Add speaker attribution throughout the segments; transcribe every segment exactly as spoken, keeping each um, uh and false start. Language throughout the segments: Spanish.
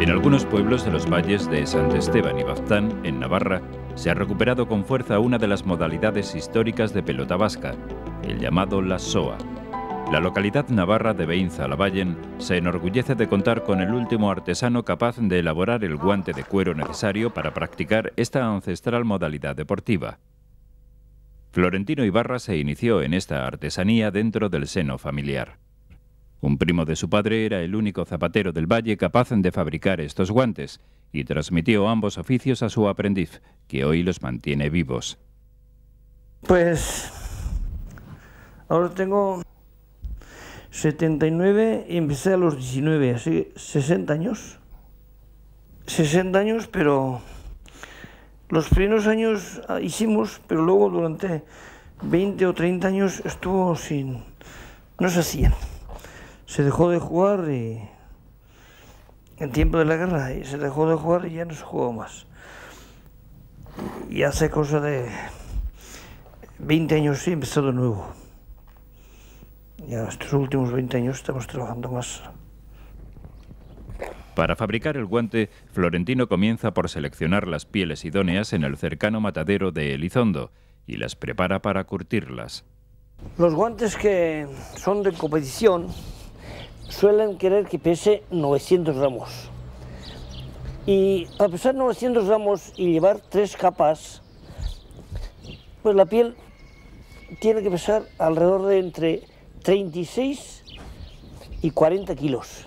Speaker 1: En algunos pueblos de los valles de Sant Esteban y Baztán, en Navarra, se ha recuperado con fuerza una de las modalidades históricas de pelota vasca, el llamado la soa. La localidad navarra de Beintza-Lavallen se enorgullece de contar con el último artesano capaz de elaborar el guante de cuero necesario para practicar esta ancestral modalidad deportiva. Florentino Ibarra se inició en esta artesanía dentro del seno familiar. Un primo de su padre era el único zapatero del valle capaz de fabricar estos guantes y transmitió ambos oficios a su aprendiz, que hoy los mantiene vivos.
Speaker 2: Pues ahora tengo setenta y nueve y empecé a los diecinueve, así sesenta años. sesenta años, pero los primeros años hicimos, pero luego durante veinte o treinta años estuvo sin... no se hacían. Se dejó de jugar y en tiempo de la guerra y se dejó de jugar y ya no se jugó más. Y hace cosa de veinte años sí empezó de nuevo. Ya estos últimos veinte años estamos trabajando más.
Speaker 1: Para fabricar el guante, Florentino comienza por seleccionar las pieles idóneas en el cercano matadero de Elizondo y las prepara para curtirlas.
Speaker 2: Los guantes que son de competición suelen querer que pese novecientos gramos. Y a pesar de novecientos gramos y llevar tres capas, pues la piel tiene que pesar alrededor de entre treinta y seis y cuarenta kilos.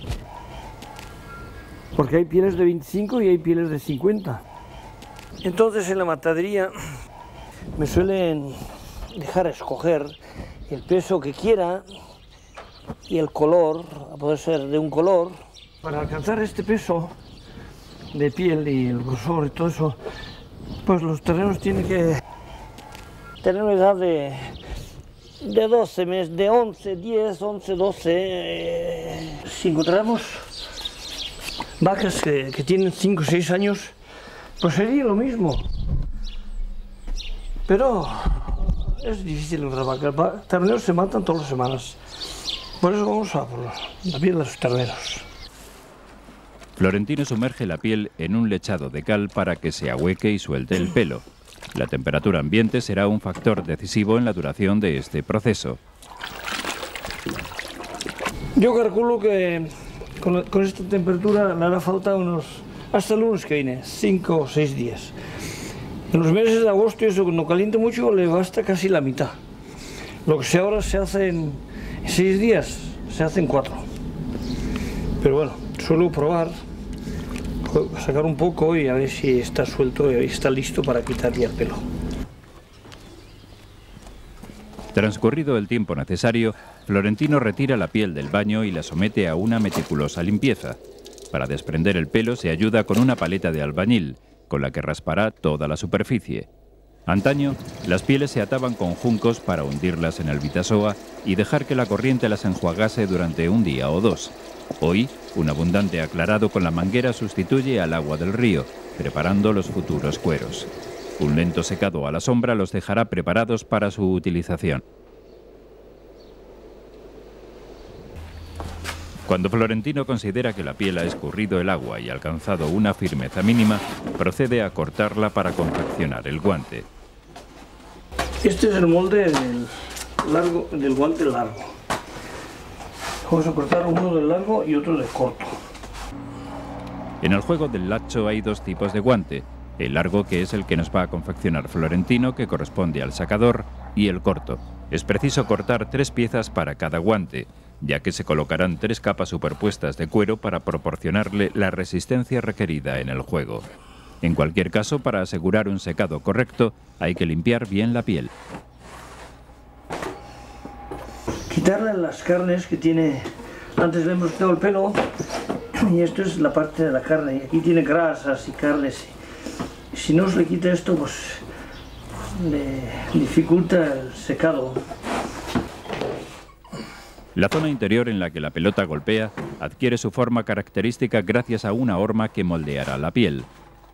Speaker 2: Porque hay pieles de veinticinco y hay pieles de cincuenta. Entonces en la matadería me suelen dejar escoger el peso que quiera y el color, a poder ser de un color. Para alcanzar este peso de piel y el grosor y todo eso, pues los terrenos tienen que tener una edad de, de doce meses, de once, diez, once, doce. Eh, si encontramos vacas que, que tienen cinco o seis años, pues sería lo mismo. Pero es difícil encontrar vacas. Los terneros se matan todas las semanas. Por eso vamos a por la piel de los terneros.
Speaker 1: Florentino sumerge la piel en un lechado de cal para que se ahueque y suelte el pelo. La temperatura ambiente será un factor decisivo en la duración de este proceso.
Speaker 2: Yo calculo que con, con esta temperatura le hará falta unos, hasta el lunes que viene, cinco o seis días. En los meses de agosto, eso cuando caliente mucho, le basta casi la mitad. Lo que sea ahora se hace en seis días, se hace en cuatro. Pero bueno, suelo probar, sacar un poco y a ver si está suelto y está listo para quitar ya el pelo.
Speaker 1: Transcurrido el tiempo necesario, Florentino retira la piel del baño y la somete a una meticulosa limpieza. Para desprender el pelo se ayuda con una paleta de albañil, con la que raspará toda la superficie. Antaño, las pieles se ataban con juncos para hundirlas en el Vitasoa y dejar que la corriente las enjuagase durante un día o dos. Hoy, un abundante aclarado con la manguera sustituye al agua del río, preparando los futuros cueros. Un lento secado a la sombra los dejará preparados para su utilización. Cuando Florentino considera que la piel ha escurrido el agua y alcanzado una firmeza mínima, procede a cortarla para confeccionar el guante.
Speaker 2: Este es el molde del, largo, del guante largo. Vamos a cortar uno del largo y otro del corto.
Speaker 1: En el juego del lacho hay dos tipos de guante. El largo, que es el que nos va a confeccionar Florentino, que corresponde al sacador, y el corto. Es preciso cortar tres piezas para cada guante, ya que se colocarán tres capas superpuestas de cuero para proporcionarle la resistencia requerida en el juego. En cualquier caso, para asegurar un secado correcto, hay que limpiar bien la piel.
Speaker 2: Quitarle las carnes que tiene, antes le hemos quitado el pelo, y esto es la parte de la carne, y aquí tiene grasas y carnes. Si no se le quita esto, pues le dificulta el secado.
Speaker 1: La zona interior en la que la pelota golpea adquiere su forma característica gracias a una horma que moldeará la piel.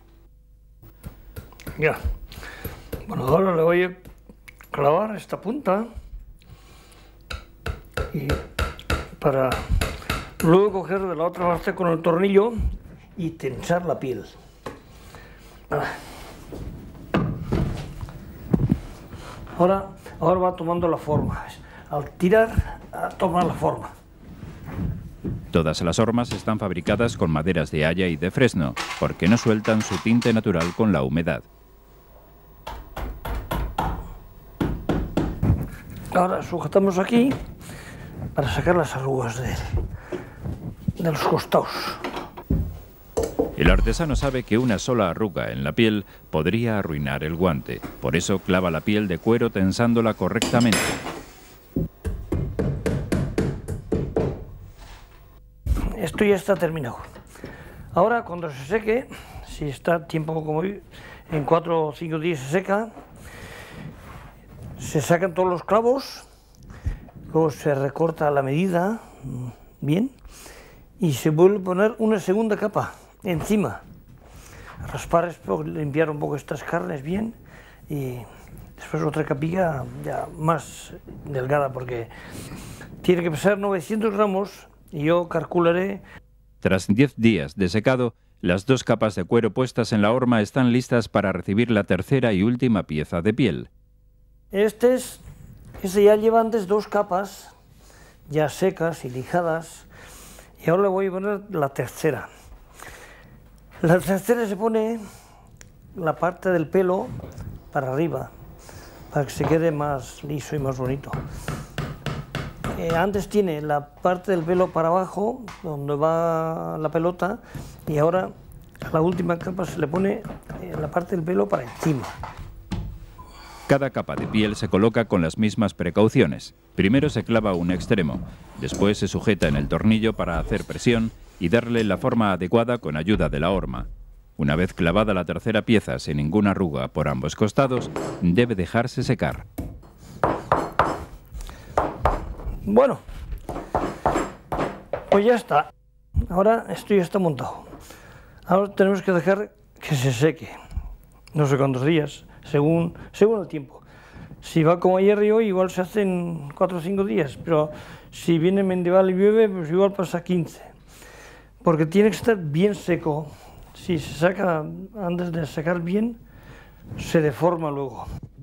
Speaker 2: Ya. Bueno, ahora le voy a clavar esta punta y para luego coger de la otra parte con el tornillo y tensar la piel. Ahora, ahora va tomando la forma. Al tirar, toma la forma.
Speaker 1: Todas las hormas están fabricadas con maderas de haya y de fresno, porque no sueltan su tinte natural con la humedad.
Speaker 2: Ahora sujetamos aquí para sacar las arrugas de, de los costados.
Speaker 1: El artesano sabe que una sola arruga en la piel podría arruinar el guante. Por eso clava la piel de cuero tensándola correctamente.
Speaker 2: Esto ya está terminado. Ahora, cuando se seque, si está tiempo como hoy, en cuatro o cinco días se seca, se sacan todos los clavos, luego se recorta a la medida, bien, y se vuelve a poner una segunda capa encima. Raspar, limpiar un poco estas carnes bien, y después otra capilla ya más delgada, porque tiene que pesar novecientos gramos, y yo calcularé.
Speaker 1: Tras diez días de secado, las dos capas de cuero puestas en la horma están listas para recibir la tercera y última pieza de piel.
Speaker 2: Este, es, este ya lleva antes dos capas, ya secas y lijadas, y ahora le voy a poner la tercera. La tercera se pone la parte del pelo para arriba, para que se quede más liso y más bonito. Eh, antes tiene la parte del pelo para abajo, donde va la pelota, y ahora a la última capa se le pone eh, la parte del pelo para encima.
Speaker 1: Cada capa de piel se coloca con las mismas precauciones. Primero se clava un extremo, después se sujeta en el tornillo para hacer presión y darle la forma adecuada con ayuda de la horma. Una vez clavada la tercera pieza sin ninguna arruga por ambos costados, debe dejarse secar.
Speaker 2: Bueno, pues ya está. Ahora esto ya está montado. Ahora tenemos que dejar que se seque. No sé cuántos días, según, según el tiempo. Si va como ayer y hoy, igual se hacen cuatro o cinco días, pero si viene mendival y llueve, pues igual pasa quince. Porque tiene que estar bien seco. Si se saca antes de secar bien, se deforma luego.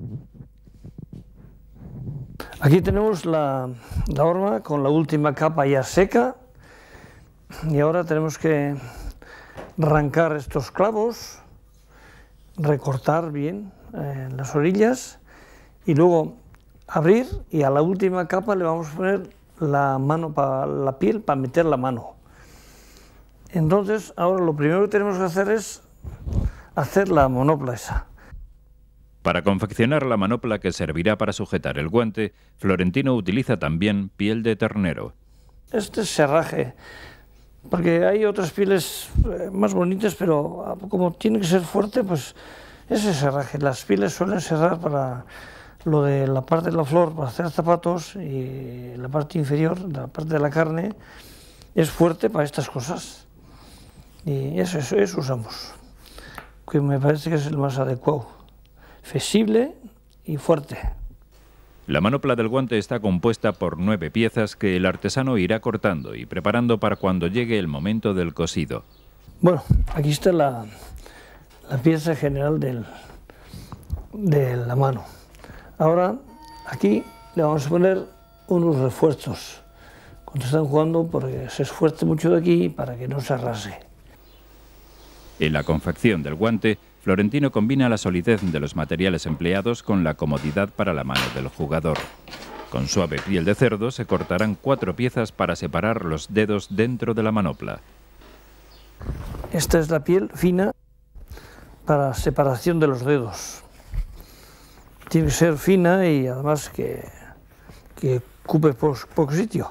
Speaker 2: Aquí tenemos la, la horma con la última capa ya seca, y ahora tenemos que arrancar estos clavos, recortar bien eh, las orillas y luego abrir, y a la última capa le vamos a poner la mano para la piel para meter la mano. Entonces ahora lo primero que tenemos que hacer es hacer la manopla esa.
Speaker 1: Para confeccionar la manopla que servirá para sujetar el guante, Florentino utiliza también piel de ternero.
Speaker 2: Este es serraje, porque hay otras pieles más bonitas, pero como tiene que ser fuerte, pues ese serraje. Las pieles suelen serrar para lo de la parte de la flor, para hacer zapatos, y la parte inferior, la parte de la carne, es fuerte para estas cosas. Y eso, eso, eso usamos, que me parece que es el más adecuado. Flexible y fuerte.
Speaker 1: La manopla del guante está compuesta por nueve piezas que el artesano irá cortando y preparando para cuando llegue el momento del cosido.
Speaker 2: Bueno, aquí está la, la pieza general del, de la mano. Ahora aquí le vamos a poner unos refuerzos cuando están jugando, porque se esfuerce mucho de aquí para que no se arrase.
Speaker 1: En la confección del guante, Florentino combina la solidez de los materiales empleados con la comodidad para la mano del jugador. Con suave piel de cerdo se cortarán cuatro piezas para separar los dedos dentro de la manopla.
Speaker 2: Esta es la piel fina para separación de los dedos. Tiene que ser fina y además que, que ocupe poco sitio.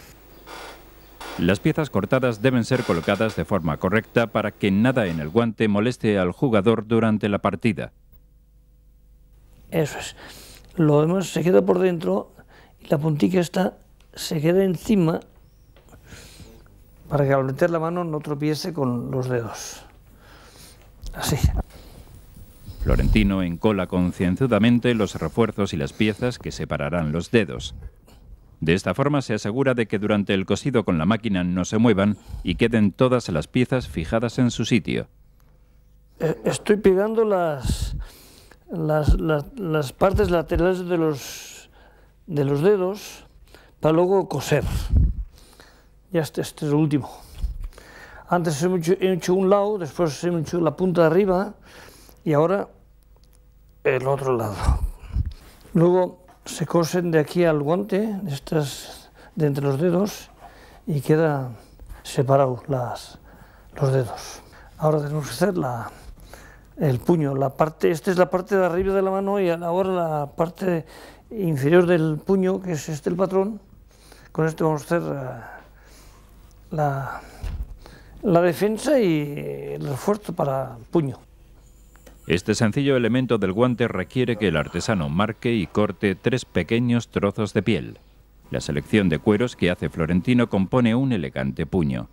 Speaker 1: Las piezas cortadas deben ser colocadas de forma correcta para que nada en el guante moleste al jugador durante la partida.
Speaker 2: Eso es. Lo demás se queda por dentro y la puntilla esta se queda encima para que al meter la mano no tropiece con los dedos. Así.
Speaker 1: Florentino encola concienzudamente los refuerzos y las piezas que separarán los dedos. De esta forma se asegura de que durante el cosido con la máquina no se muevan y queden todas las piezas fijadas en su sitio.
Speaker 2: Estoy pegando las, las, las, las partes laterales de los, de los dedos para luego coser. Ya este, este es el último. Antes he hecho, he hecho un lado, después he hecho la punta de arriba y ahora el otro lado. Luego se cosen de aquí al guante, de, estas, de entre los dedos, y queda separado las, los dedos. Ahora tenemos que hacer la, el puño. La parte, esta es la parte de arriba de la mano y ahora la parte inferior del puño, que es este el patrón. Con esto vamos a hacer uh, la, la defensa y el refuerzo para el puño.
Speaker 1: Este sencillo elemento del guante requiere que el artesano marque y corte tres pequeños trozos de piel. La selección de cueros que hace Florentino compone un elegante puño.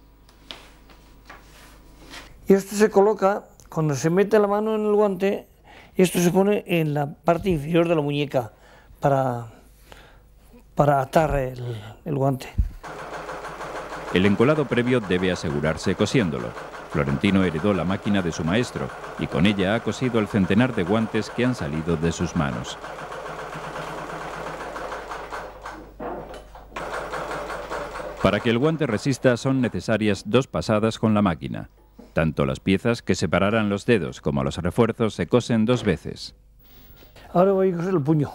Speaker 2: Y esto se coloca, cuando se mete la mano en el guante, esto se pone en la parte inferior de la muñeca para, para atar el, el guante.
Speaker 1: El encolado previo debe asegurarse cosiéndolo. Florentino heredó la máquina de su maestro y con ella ha cosido el centenar de guantes que han salido de sus manos. Para que el guante resista son necesarias dos pasadas con la máquina. Tanto las piezas que separarán los dedos como los refuerzos se cosen dos veces.
Speaker 2: Ahora voy a coser el puño.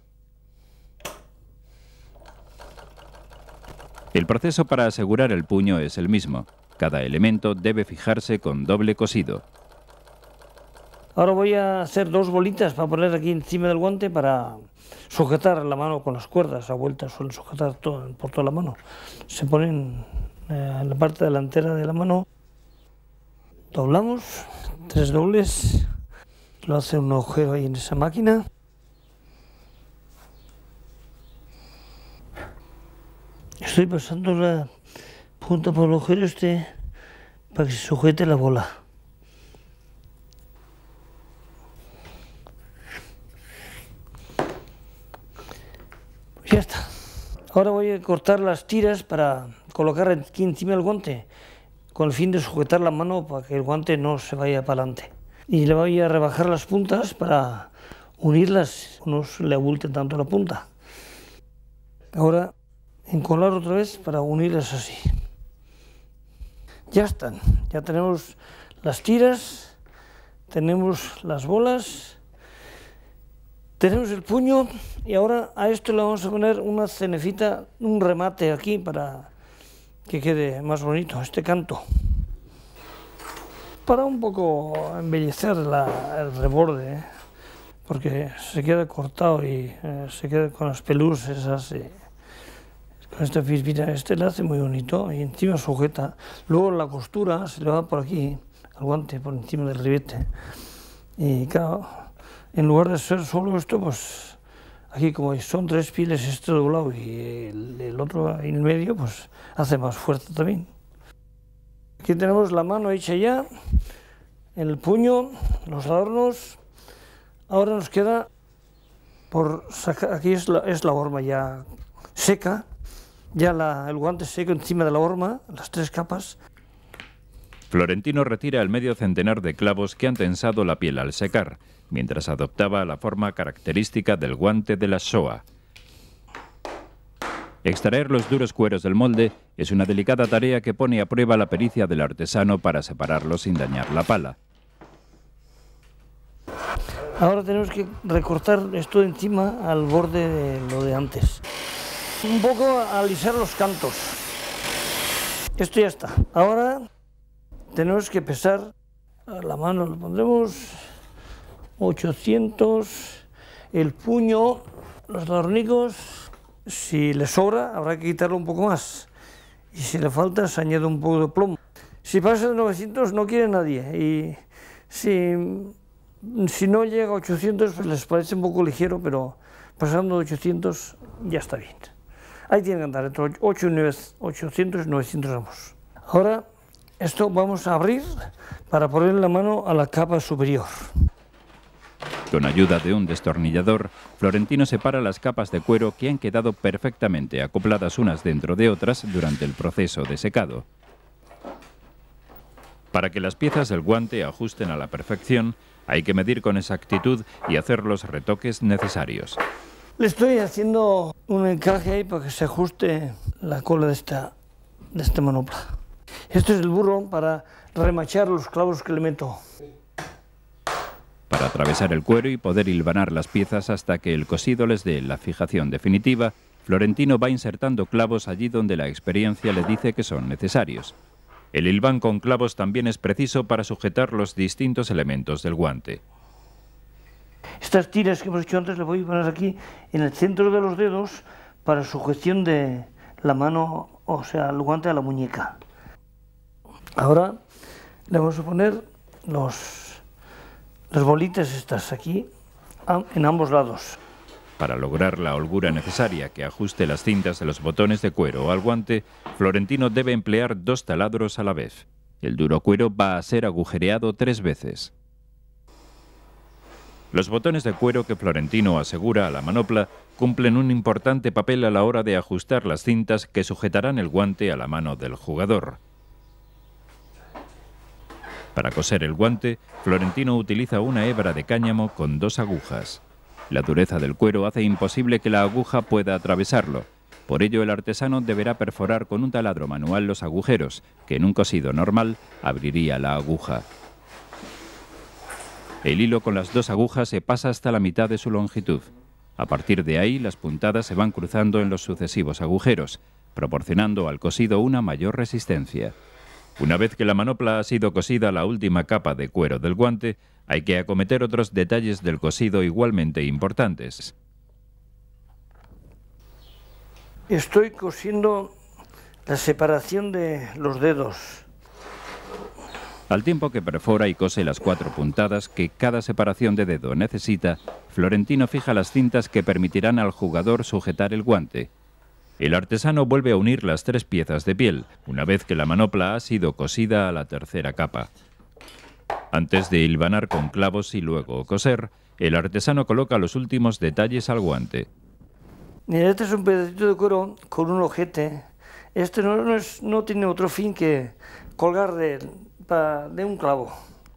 Speaker 1: El proceso para asegurar el puño es el mismo. Cada elemento debe fijarse con doble cosido.
Speaker 2: Ahora voy a hacer dos bolitas para poner aquí encima del guante para sujetar la mano con las cuerdas. A vuelta suelen sujetar todo, por toda la mano. Se ponen eh, en la parte delantera de la mano. Doblamos, tres dobles. Lo hace un agujero ahí en esa máquina. Estoy pasando la punta por el agujero este para que se sujete la bola. Pues ya está. Ahora voy a cortar las tiras para colocar aquí encima del guante con el fin de sujetar la mano para que el guante no se vaya para adelante. Y le voy a rebajar las puntas para unirlas, no se le abulte tanto la punta. Ahora encolar otra vez para unirlas así. Ya están, ya tenemos las tiras, tenemos las bolas, tenemos el puño y ahora a esto le vamos a poner una cenefita, un remate aquí para que quede más bonito este canto. Para un poco embellecer la, el reborde, ¿eh? Porque se queda cortado y eh, se queda con las pelusas esas. Eh. Con esta fispita, este le hace muy bonito y encima sujeta. Luego la costura se le va por aquí, al guante, por encima del ribete. Y claro, en lugar de ser solo esto, pues aquí como son tres pieles, este doblado y el, el otro en medio, pues hace más fuerza también. Aquí tenemos la mano hecha ya, el puño, los adornos. Ahora nos queda por sacar, aquí es la, es la horma ya seca. Ya la, el guante seco encima de la horma, las tres capas.
Speaker 1: Florentino retira el medio centenar de clavos que han tensado la piel al secar, mientras adoptaba la forma característica del guante de la Shoah. Extraer los duros cueros del molde es una delicada tarea que pone a prueba la pericia del artesano para separarlos sin dañar la pala.
Speaker 2: Ahora tenemos que recortar esto de encima al borde de lo de antes. Un poco alisar los cantos. Esto ya está. Ahora tenemos que pesar. A la mano lo pondremos ochocientos. El puño, los adornicos. Si le sobra, habrá que quitarlo un poco más. Y si le falta, se añade un poco de plomo. Si pasa de novecientos, no quiere nadie. Y si, si no llega a ochocientos, pues les parece un poco ligero, pero pasando de ochocientos ya está bien. Ahí tienen que andar entre ochocientos y novecientos gramos. Ahora, esto vamos a abrir para poner la mano a la capa superior.
Speaker 1: Con ayuda de un destornillador, Florentino separa las capas de cuero que han quedado perfectamente acopladas unas dentro de otras durante el proceso de secado. Para que las piezas del guante ajusten a la perfección, hay que medir con exactitud y hacer los retoques necesarios.
Speaker 2: Le estoy haciendo un encaje ahí para que se ajuste la cola de esta, de esta manopla. Este es el burro para remachar los clavos que le meto.
Speaker 1: Para atravesar el cuero y poder hilvanar las piezas hasta que el cosido les dé la fijación definitiva, Florentino va insertando clavos allí donde la experiencia le dice que son necesarios. El hilván con clavos también es preciso para sujetar los distintos elementos del guante.
Speaker 2: Estas tiras que hemos hecho antes las voy a poner aquí en el centro de los dedos para sujeción de la mano, o sea, el guante a la muñeca. Ahora le vamos a poner los, las bolitas estas aquí en ambos lados.
Speaker 1: Para lograr la holgura necesaria que ajuste las cintas de los botones de cuero al guante, Florentino debe emplear dos taladros a la vez. El duro cuero va a ser agujereado tres veces. Los botones de cuero que Florentino asegura a la manopla cumplen un importante papel a la hora de ajustar las cintas que sujetarán el guante a la mano del jugador. Para coser el guante, Florentino utiliza una hebra de cáñamo con dos agujas. La dureza del cuero hace imposible que la aguja pueda atravesarlo. Por ello, el artesano deberá perforar con un taladro manual los agujeros, que en un cosido normal abriría la aguja. El hilo con las dos agujas se pasa hasta la mitad de su longitud. A partir de ahí, las puntadas se van cruzando en los sucesivos agujeros, proporcionando al cosido una mayor resistencia. Una vez que la manopla ha sido cosida la última capa de cuero del guante, hay que acometer otros detalles del cosido igualmente importantes.
Speaker 2: Estoy cosiendo la separación de los dedos.
Speaker 1: Al tiempo que perfora y cose las cuatro puntadas que cada separación de dedo necesita, Florentino fija las cintas que permitirán al jugador sujetar el guante. El artesano vuelve a unir las tres piezas de piel, una vez que la manopla ha sido cosida a la tercera capa. Antes de hilvanar con clavos y luego coser, el artesano coloca los últimos detalles al guante.
Speaker 2: Mira, este es un pedacito de cuero con un ojete. Este no, no, es, no tiene otro fin que colgar de, pa, de un clavo.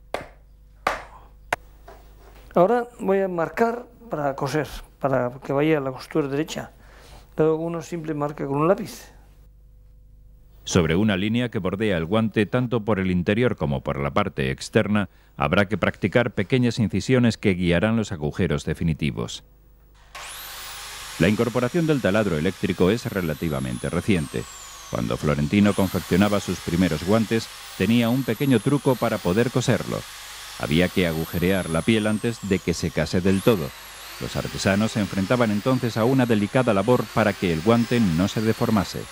Speaker 2: Ahora voy a marcar para coser, para que vaya a la costura derecha. Luego uno simple marca con un lápiz.
Speaker 1: Sobre una línea que bordea el guante tanto por el interior como por la parte externa, habrá que practicar pequeñas incisiones que guiarán los agujeros definitivos. La incorporación del taladro eléctrico es relativamente reciente. Cuando Florentino confeccionaba sus primeros guantes, tenía un pequeño truco para poder coserlo. Había que agujerear la piel antes de que secase del todo. Los artesanos se enfrentaban entonces a una delicada labor para que el guante no se deformase.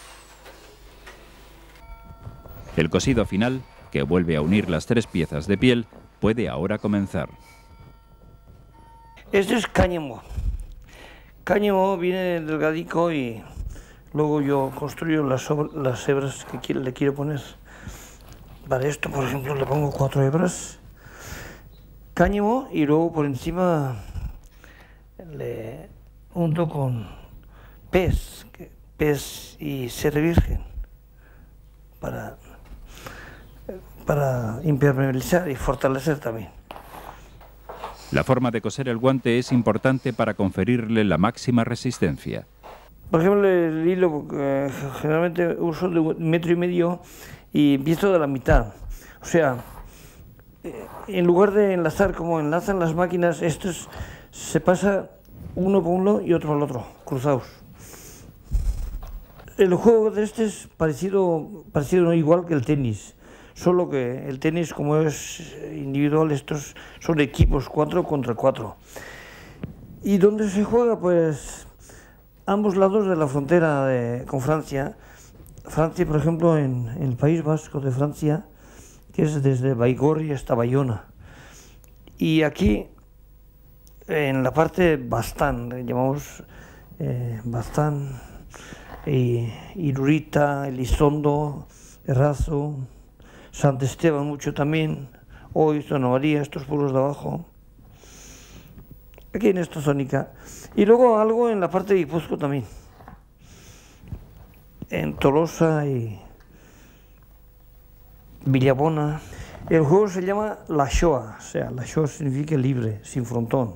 Speaker 1: El cosido final, que vuelve a unir las tres piezas de piel, puede ahora comenzar.
Speaker 2: Este es cáñamo. Cáñamo viene delgadico y luego yo construyo las, las hebras que quiero, le quiero poner. Para esto, por ejemplo, le pongo cuatro hebras. Cáñamo y luego por encima le unto con pez, pez y cera virgen para, para impermeabilizar y fortalecer también.
Speaker 1: La forma de coser el guante es importante para conferirle la máxima resistencia.
Speaker 2: Por ejemplo, el hilo eh, generalmente uso de un metro y medio y empiezo de la mitad. O sea, eh, en lugar de enlazar como enlazan las máquinas, esto es, se pasa uno por uno y otro por el otro, cruzados. El juego de este es parecido, parecido no igual que el tenis, solo que el tenis, como es individual, estos son equipos cuatro contra cuatro. ¿Y dónde se juega? Pues ambos lados de la frontera de, con Francia. Francia, por ejemplo, en, en el País Vasco de Francia, que es desde Baigorri hasta Bayona. Y aquí, en la parte Baztán, llamamos eh, Baztán, y Irurita, Elizondo, Errazo, Sant Esteban mucho también, hoy Zona María, estos pueblos de abajo. aquí en esta zónica. Y luego algo en la parte de Guipúzcoa también, en Tolosa y Villabona. El juego se llama La Shoa, o sea, La Shoa significa libre, sin frontón.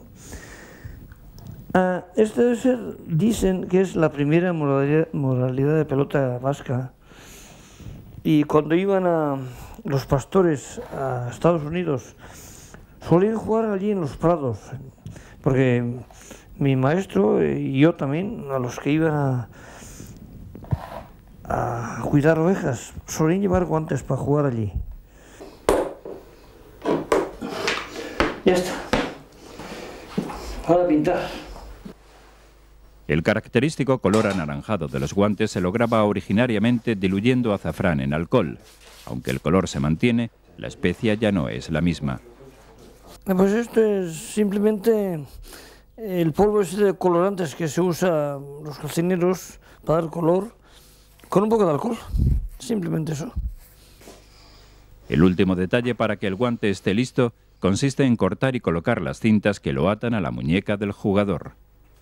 Speaker 2: Uh, este debe ser, dicen que es la primera modalidad, modalidad de pelota vasca. Y cuando iban a los pastores a Estados Unidos, solían jugar allí en los prados, porque mi maestro y yo también, a los que iban a, a cuidar ovejas, solían llevar guantes para jugar allí. Ya está. Ahora pintar.
Speaker 1: El característico color anaranjado de los guantes se lograba originariamente diluyendo azafrán en alcohol. Aunque el color se mantiene, la especia ya no es la misma.
Speaker 2: Pues esto es simplemente el polvo ese de colorantes que se usa los cocineros para dar color, con un poco de alcohol, simplemente eso.
Speaker 1: El último detalle para que el guante esté listo consiste en cortar y colocar las cintas que lo atan a la muñeca del jugador.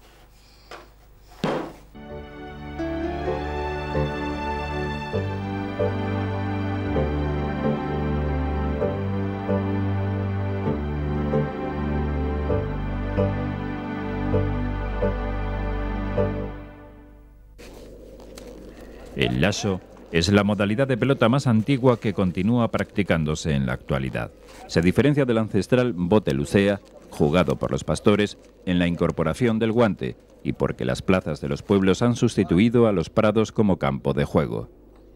Speaker 1: El lasso es la modalidad de pelota más antigua que continúa practicándose en la actualidad. Se diferencia del ancestral bote lucea, jugado por los pastores, en la incorporación del guante y porque las plazas de los pueblos han sustituido a los prados como campo de juego.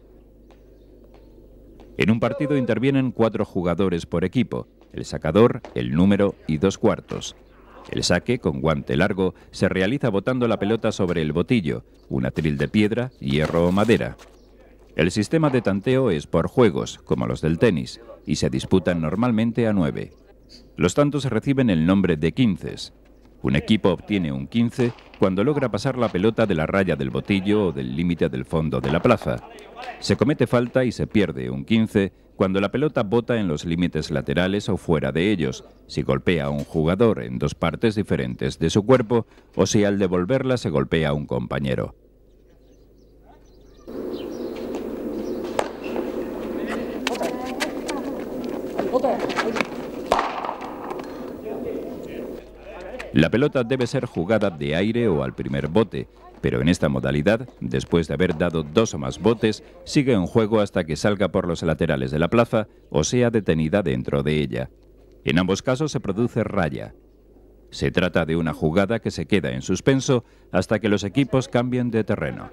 Speaker 1: En un partido intervienen cuatro jugadores por equipo, el sacador, el número y dos cuartos. El saque, con guante largo, se realiza botando la pelota sobre el botillo, un atril de piedra, hierro o madera. El sistema de tanteo es por juegos, como los del tenis, y se disputan normalmente a nueve. Los tantos reciben el nombre de quinces. Un equipo obtiene un quince cuando logra pasar la pelota de la raya del botillo o del límite del fondo de la plaza. Se comete falta y se pierde un quince cuando la pelota bota en los límites laterales o fuera de ellos, si golpea a un jugador en dos partes diferentes de su cuerpo o si al devolverla se golpea a un compañero. La pelota debe ser jugada de aire o al primer bote, pero en esta modalidad, después de haber dado dos o más botes, sigue en juego hasta que salga por los laterales de la plaza o sea detenida dentro de ella. En ambos casos se produce raya. Se trata de una jugada que se queda en suspenso hasta que los equipos cambien de terreno.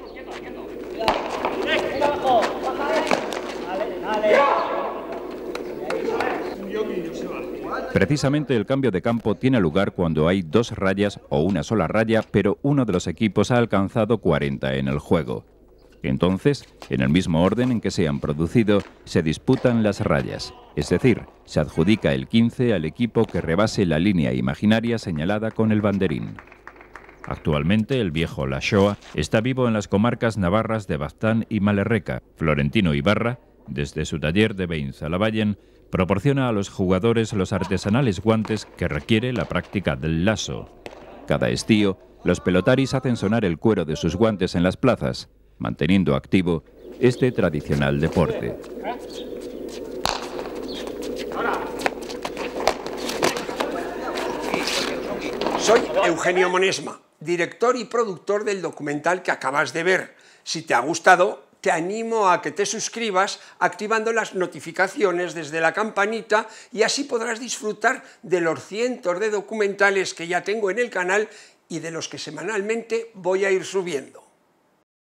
Speaker 1: Precisamente el cambio de campo tiene lugar cuando hay dos rayas o una sola raya, pero uno de los equipos ha alcanzado cuarenta en el juego. Entonces, en el mismo orden en que se han producido, se disputan las rayas, es decir, se adjudica el quince al equipo que rebase la línea imaginaria señalada con el banderín. Actualmente el viejo La Shoa está vivo en las comarcas navarras de Baztán y Malerreca. Florentino Ibarra, desde su taller de Beintz-Alabayen, proporciona a los jugadores los artesanales guantes que requiere la práctica del lasso. Cada estío, los pelotaris hacen sonar el cuero de sus guantes en las plazas, manteniendo activo este tradicional deporte.
Speaker 3: Soy Eugenio Monesma, director y productor del documental que acabas de ver. Si te ha gustado, te animo a que te suscribas activando las notificaciones desde la campanita y así podrás disfrutar de los cientos de documentales que ya tengo en el canal y de los que semanalmente voy a ir subiendo.